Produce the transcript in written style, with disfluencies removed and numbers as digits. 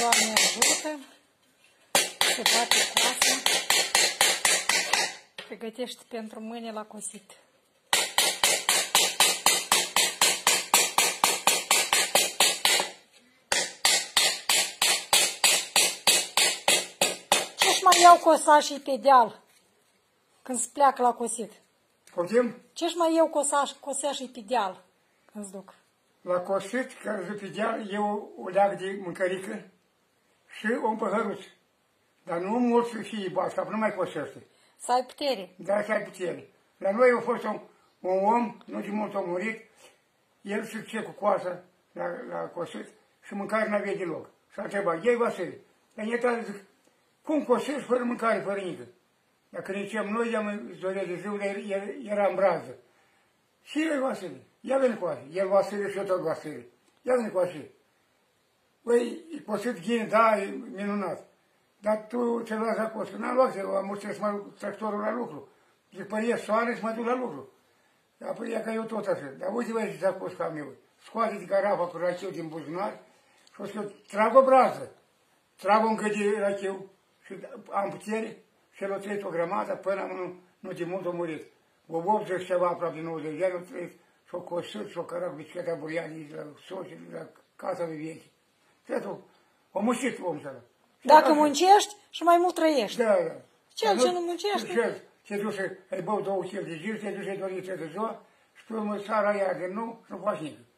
Doamne ajută, se face coasa, pregătește pentru mâine la cosit. Ce-și mai iau cosașii pe deal când se pleacă la cosit? Poftim? Ce-și mai iau cosașii pe deal când se duc? La cosit, care se pe deal, eu o leagă de mâncărică și un păhăruț. Dar nu mult să fie boasă, nu mai cosește. Să ai putere. Da, să ai putere. La noi a fost un om, nu de mult a murit, el se duce cu coasa la cosit și mâncare n-avea deloc. Și a întrebat, ei Vasile, dar e tare, zic, cum cosești fără mâncare, fără nică? Dacă ne ziceam noi, i-am zorea de ziua, dar era în brază. Și el Vasile, ia veni cu asta. El Vasile și eu tot Vasile. Ia veni cu asta. Băi, cosit ghini, da, e minunat. Dar tu ce luați la cost? N-am luat, eu am să mă duc tractorul la lucru. Zic, păi e soare și mă duc la lucru. Apoi ia ca eu tot așa. Dar uite, băi, ce a cost ca meu. Scoate de carafa cu racheu din buzunar și o să trag o brază. Trag o încă de racheu și am putere și el a trăit o grămadă până nu de mult a murit. O 80 ceva, aproape 90 de ani, a trăit și-o cosit și-o cărat cu bicicleta burianii de la soții, de la casa de vieții. Cred-o, a muncit omul ăla. Dacă muncești și mai mult trăiești. Da, da. Cel ce nu muncește... Te duci, ai băut 2 kg de gir, te duci, ai dorit de ziua și pe urmă seara aia de nou și nu faci nimic.